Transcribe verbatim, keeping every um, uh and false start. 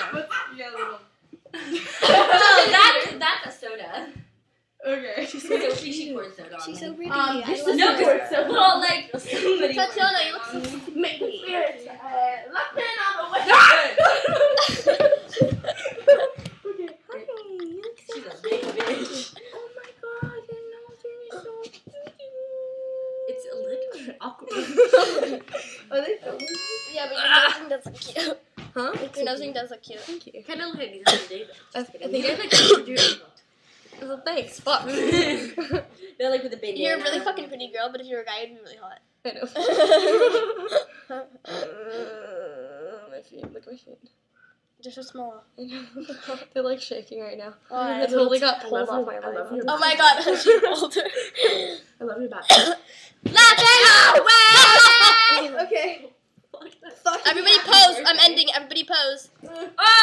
Yeah, little. No, that's that's a soda. Okay. She's so pretty. She poured soda on She's me. so pretty. Um, I this love is No, her. because so well, like somebody. Tatiana, you look so pretty. Left hand on the way. Okay. Hi, you look so She's a big bitch. Oh my god, your nose is so It's a little awkward. Are they filming? Yeah, but your nosing does look cute. Huh? Your nosing does look cute. Thank you. Kind of like Justin David. I, I I think think I they're like super Well, thanks. Fuck. They're like with a bandana. You're a really fucking pretty girl, but if you were a guy, you'd be really hot. I know. uh, my feet. Look at my feet. They're so small. I know. They're like shaking right now. Why? I totally got I pulled love off my you. I love you. Oh my god, she pulled her. I love you back. Laughing away! Okay. Everybody pose. I'm ending. Everybody pose. Oh!